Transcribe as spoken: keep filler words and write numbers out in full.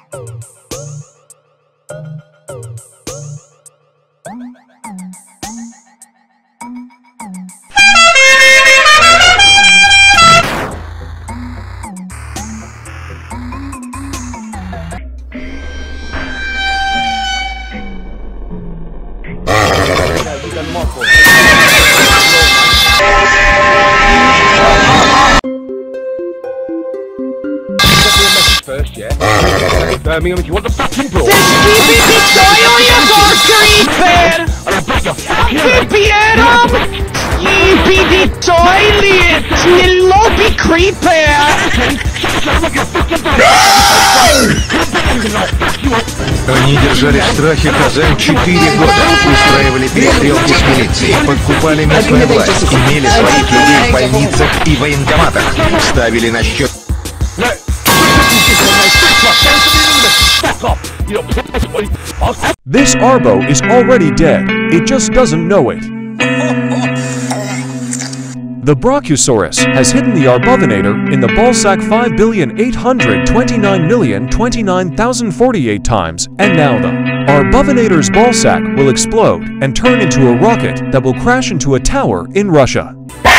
First, yeah. Birmingham, if you want the fucking brawl. Keep it soil, you creeper! Keep it up! Keep the toilet! You lobby creeper! Они держали в страхе Казань четыре года, устраивали перестрелки с милицией, подкупали местную власть, имели своих людей в больницах и военкоматах, ставили на счет... This Arbo is already dead, it just doesn't know it. The Brachiosaurus has hidden the Arbovinator in the ballsack five billion eight hundred twenty-nine million twenty-nine thousand forty-eight times, and now the Arbovinator's ballsack will explode and turn into a rocket that will crash into a tower in Russia.